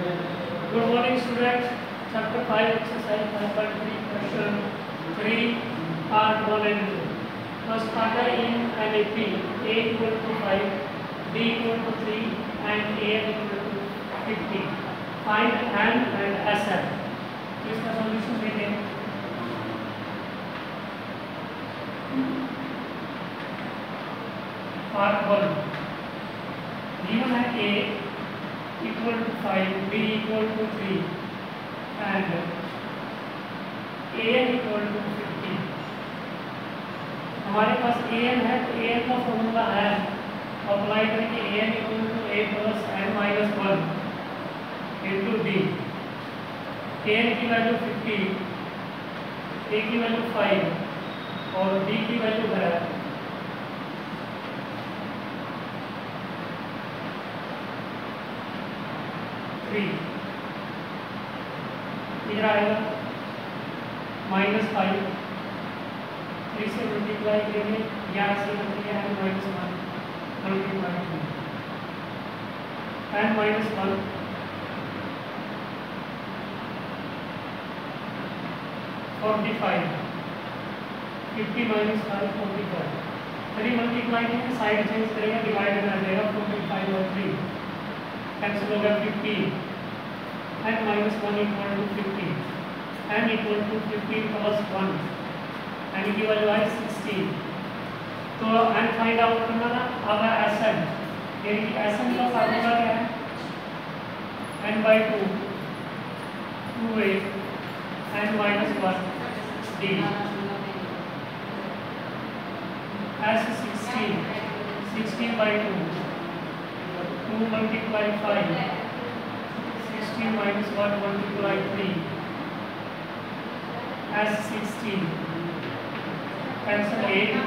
Good morning, students. Chapter 5, exercise 5.3, question 3, part 1 and 2. First part in and AP, A equal to 5, B equal to 3, and AN equal to 50. Find N and SN. तो इसका solution देखें. Part 1. Given है A equal to 5, B equal to 3, and AN equal to 50. हमारे पास AN है तो AN का formula है, apply करेंगे AN equal to A plus N minus 1 into B. AN की वैल्यू 50, A की वैल्यू 5 और B की वैल्यू है 3. इधर आएगा -5, 3 से मल्टीप्लाई करेंगे, यहाँ से है -1 मल्टीप्लाई एंड -1 45, 50 - 5 45. 3 मल्टीप्लाई करेंगे, साइड चेंज करेंगे, डिवाइड में आ जाएगा 45 और 3 कैंसिल होगा 50 and -1 equal to 50. N equal to 50 plus 1 and की वैल्यू है 16. तो N फाइंड आउट करना ना. अब है SN. यानी कि SN का फार्मूला क्या है? n/2 2a n minus 1 d. S 16/2 2 multiply 5 16 minus 1 multiply 3 as 16 cancel 8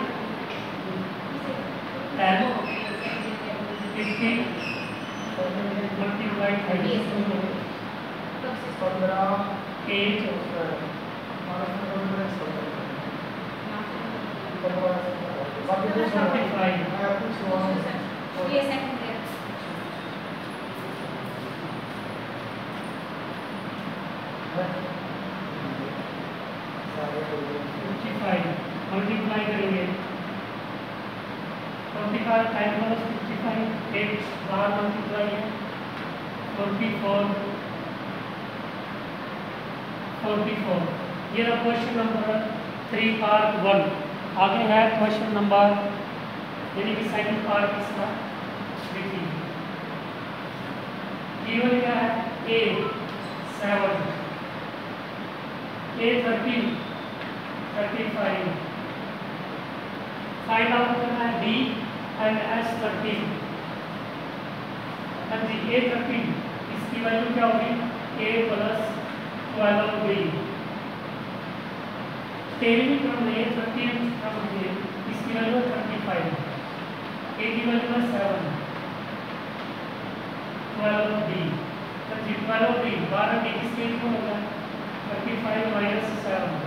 10 50 multiply 30 8 55 multiply करेंगे 45 टाइम प्लस 55 8 बार मल्टीप्लाई है 44 ये रहा क्वेश्चन नंबर 3 पार्ट 1. आगे है क्वेश्चन नंबर यानी कि सेकंड पार्ट इसका देखिए. गिवन क्या है? A 7 A 13 35. फाइंड आउट करना है D एंड S 13. अब जी A 13 इसकी वैल्यू क्या होगी? A plus 12B. 13 क्रम में 13 क्रम में इसकी वैल्यू 35. A की वैल्यू है 7 12B. अब जी 12B 12B किसके इक्वल होगा? 35 minus 7.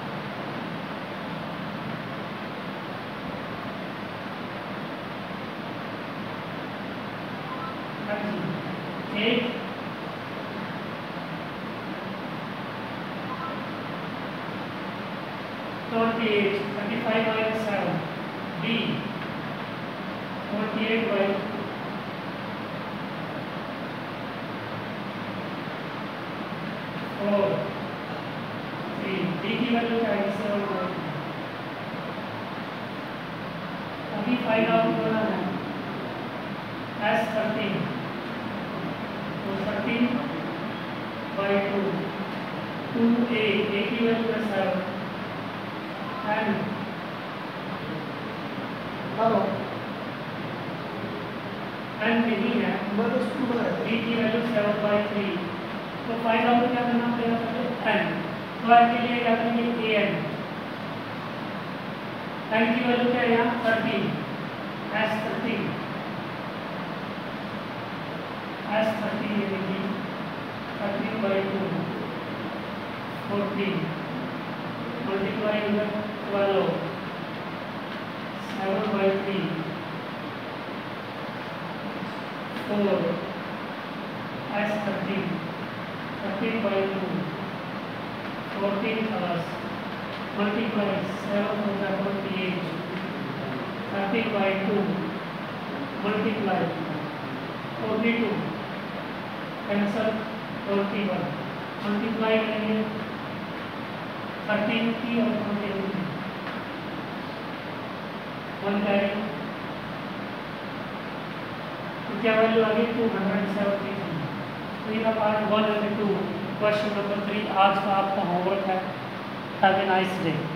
Eight 28 35 minus 7 B 48 by 4 3. D की वैल्यू क्या है? 7. अभी फाइंड आउट करना है S 13 तो 13 by 2 2A A की वैल्यू है 7 and and नहीं है B की वैल्यू 7 by 3. तो फाइंड आउट क्या करना पड़ेगा? पहले n. तो n के लिए क्या करेंगे? AN. n की वैल्यू क्या है यहाँ? 13 S 13 S 13 यानी कि 13 by 2 14 multiply with 12 7 by 3 4 S 13 by 2, 14 hours, multiply 7 28, 30 by 2, multiply 42, cancel 41, multiply करेंगे 13 की और 28 की, 1 करेंगे तो क्या वैल्यू आ गई 270। तो ये पार्ट 1 और 2 क्वेश्चन नंबर 3 आज का आपका होमवर्क है। Have a nice day.